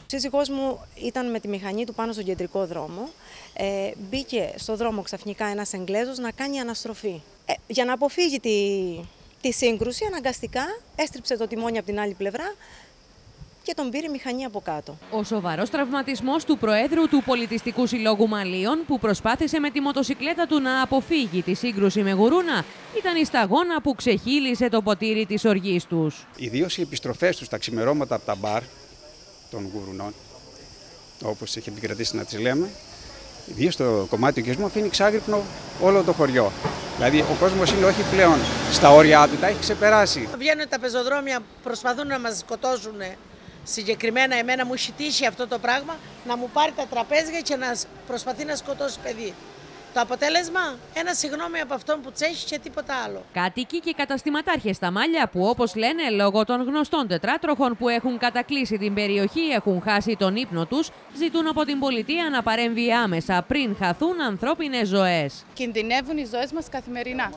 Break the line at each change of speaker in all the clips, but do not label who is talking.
Ο σύζυγός μου ήταν με τη μηχανή του πάνω στον κεντρικό δρόμο. Μπήκε στο δρόμο ξαφνικά ένας Εγγλέζος να κάνει αναστροφή. Για να αποφύγει τη σύγκρουση, αναγκαστικά έστριψε το τιμόνι από την άλλη πλευρά και τον πήρε η μηχανή από κάτω.
Ο σοβαρός τραυματισμός του Προέδρου του Πολιτιστικού Συλλόγου Μαλίων, που προσπάθησε με τη μοτοσικλέτα του να αποφύγει τη σύγκρουση με γουρούνα, ήταν η σταγόνα που ξεχύλισε το ποτήρι της οργής τους.
Ιδίως οι επιστροφές τους τα ξημερώματα από τα μπαρ των γουρουνών, όπως έχει επικρατήσει να τις λέμε, ιδίως το κομμάτι του οικισμού, αφήνει ξάγρυπνο όλο το χωριό. Δηλαδή ο κόσμος είναι όχι πλέον στα όρια του, τα έχει ξεπεράσει.
Βγαίνουν τα πεζοδρόμια, προσπαθούν να μας σκοτώσουν. Συγκεκριμένα εμένα μου έχει τύχει αυτό το πράγμα, να μου πάρει τα τραπέζια και να προσπαθεί να σκοτώσει παιδί. Το αποτέλεσμα, ένα συγγνώμη από αυτόν που τσέχει και τίποτα άλλο.
Κάτοικοι και καταστηματάρχες στα Μάλια που, όπως λένε, λόγω των γνωστών τετράτροχων που έχουν κατακλείσει την περιοχή, έχουν χάσει τον ύπνο τους, ζητούν από την πολιτεία να παρέμβει άμεσα πριν χαθούν ανθρώπινες ζωές.
Κινδυνεύουν οι ζωές μας καθημερινά.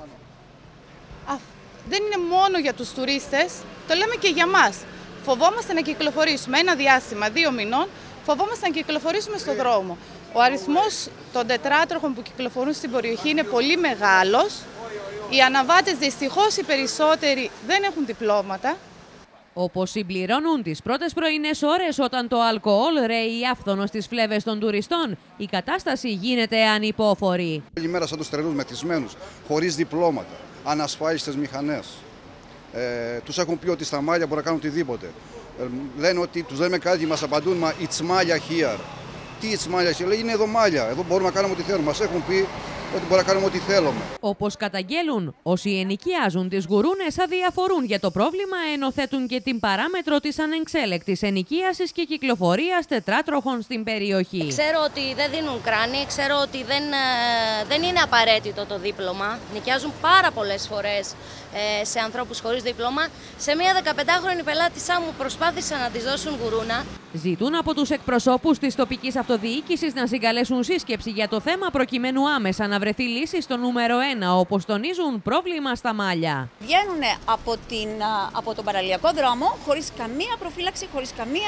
Δεν είναι μόνο για τους τουρίστες, το λέμε και για μας. Φοβόμαστε να κυκλοφορήσουμε ένα διάστημα 2 μηνών, φοβόμαστε να κυκλοφορήσουμε στον δρόμο. Ο αριθμός των τετράτροχων που κυκλοφορούν στην περιοχή είναι πολύ μεγάλος. Οι αναβάτες, δυστυχώς οι περισσότεροι, δεν έχουν διπλώματα.
Όπως συμπληρώνουν τις πρώτες πρωινές ώρες, όταν το αλκοόλ ρέει άφθονο στις φλέβες των τουριστών, η κατάσταση γίνεται ανυπόφορη.
Όλη μέρα σαν τους τρελούς μεθυσμένους, χωρίς διπλώματα, ανασφάλιστες μηχανές. Τους έχουν πει ότι στα Μάλια μπορούν να κάνουν οτιδήποτε. Λένε ότι τους λέμε κάτι, μας απαντούν, μα it's Maya here. Τι it's Maya here, λέει, είναι εδώ Μάλια, εδώ μπορούμε να κάνουμε ό,τι θέλουμε. Μας έχουν πει ότι μπορούμε να κάνουμε ό,τι θέλουμε.
Όπως καταγγέλουν, όσοι ενοικιάζουν τις γουρούνες αδιαφορούν για το πρόβλημα, ενώ θέτουν και την παράμετρο της ανεξέλεκτης ενοικίασης και κυκλοφορίας τετράτροχων στην περιοχή.
Ξέρω ότι δεν δίνουν κράνη, ξέρω ότι δεν είναι απαραίτητο το δίπλωμα. Νοικιάζουν πάρα πολλές φορές σε ανθρώπους χωρίς δίπλωμα. Σε μία 15χρονη πελάτησά μου προσπάθησαν να της δώσουν γουρούνα.
Ζητούν από τους εκπροσώπους της τοπικής αυτοδιοίκησης να συγκαλέσουν σύσκεψη για το θέμα, προκειμένου άμεσα να βρεθεί λύση στο νούμερο 1, όπως τονίζουν, πρόβλημα στα Μάλια.
Βγαίνουν από τον παραλιακό δρόμο χωρίς καμία προφύλαξη, χωρίς καμία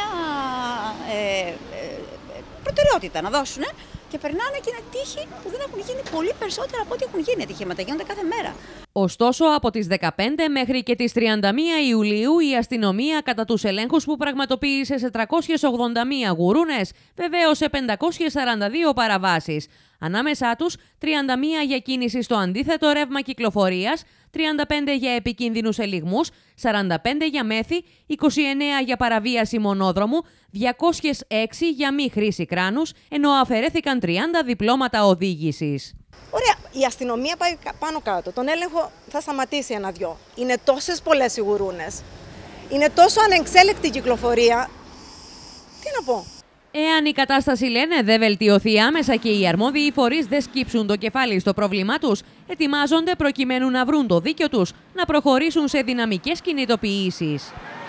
προτεραιότητα να δώσουν και περνάνε και είναι τύχη που δεν έχουν γίνει πολύ περισσότερα από ό,τι έχουν γίνει. Ατυχήματα γίνονται κάθε μέρα.
Ωστόσο, από τις 15 μέχρι και τις 31 Ιουλίου, η αστυνομία, κατά τους ελέγχους που πραγματοποίησε σε 381 γουρούνες, βεβαίωσε 542 παραβάσεις. Ανάμεσά τους, 31 για κίνηση στο αντίθετο ρεύμα κυκλοφορίας, 35 για επικίνδυνους ελιγμούς, 45 για μέθη, 29 για παραβίαση μονόδρομου, 206 για μη χρήση κράνους, ενώ αφαιρέθηκαν 30 διπλώματα οδήγησης.
Ωραία, η αστυνομία πάει πάνω κάτω. Τον έλεγχο θα σταματήσει 1-2. Είναι τόσες πολλές οι γουρούνες. Είναι τόσο ανεξέλεκτη η κυκλοφορία. Τι να πω.
Εάν η κατάσταση, λένε, δεν βελτιωθεί άμεσα και οι αρμόδιοι φορείς δεν σκύψουν το κεφάλι στο πρόβλημά τους, ετοιμάζονται προκειμένου να βρουν το δίκιο τους, να προχωρήσουν σε δυναμικές κινητοποιήσεις.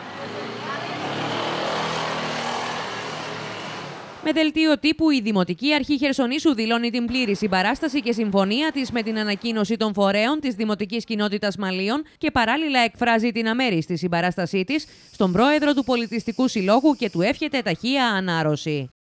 Με δελτίο τύπου, η Δημοτική Αρχή Χερσονήσου δηλώνει την πλήρη συμπαράσταση και συμφωνία της με την ανακοίνωση των φορέων της Δημοτικής Κοινότητας Μαλίων και παράλληλα εκφράζει την αμέριστη συμπαράστασή της στον πρόεδρο του Πολιτιστικού Συλλόγου και του εύχεται ταχεία ανάρρωση.